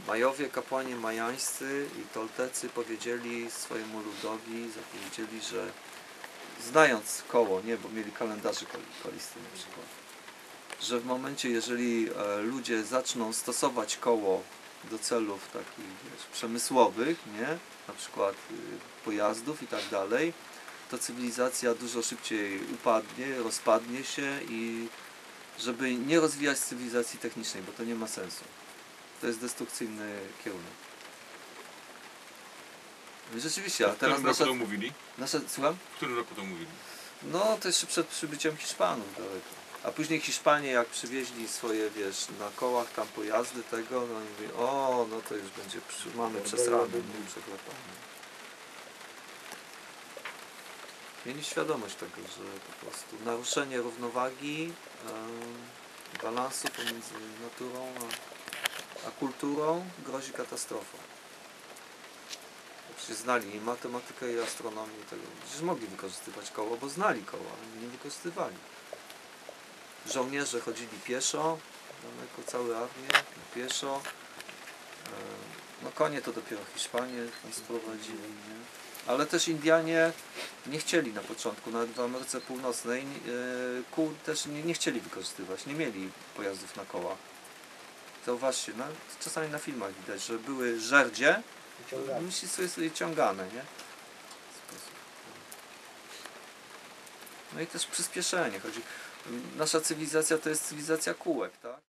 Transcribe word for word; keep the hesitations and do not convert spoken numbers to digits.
Majowie, kapłani majańscy i Toltecy powiedzieli swojemu ludowi, zapowiedzieli, że znając koło, nie, bo mieli kalendarze kolisty na przykład, że w momencie, jeżeli ludzie zaczną stosować koło do celów takich, wiesz, przemysłowych, nie, na przykład pojazdów i tak dalej, to cywilizacja dużo szybciej upadnie, rozpadnie się i żeby nie rozwijać cywilizacji technicznej, bo to nie ma sensu. To jest destrukcyjny kierunek. Rzeczywiście, a teraz w którym nasza... roku to mówili? Nasza... Słucham? W którym roku to mówili? No, to jeszcze przed przybyciem Hiszpanów daleko. A później Hiszpanie, jak przywieźli swoje, wiesz, na kołach tam pojazdy tego, no i mówili, o, no to już będzie, przy... mamy przesrane, nie przeklepane. Mieli świadomość tego, że po prostu naruszenie równowagi, e, balansu pomiędzy naturą a, a kulturą grozi katastrofą. Przecież znali i matematykę, i astronomię, i tego. Przecież mogli wykorzystywać koło, bo znali koło, ale nie wykorzystywali. Żołnierze chodzili pieszo, daleko, całe armie, pieszo. E, no konie to dopiero Hiszpanie tam sprowadzili, nie? Ale też Indianie nie chcieli na początku, nawet w Ameryce Północnej yy, kół też nie, nie chcieli wykorzystywać, nie mieli pojazdów na kołach. Zauważcie, no, czasami na filmach widać, że były żerdzie, myśli sobie, sobie ciągane, nie? No i też przyspieszenie chodzi. Nasza cywilizacja to jest cywilizacja kółek, tak?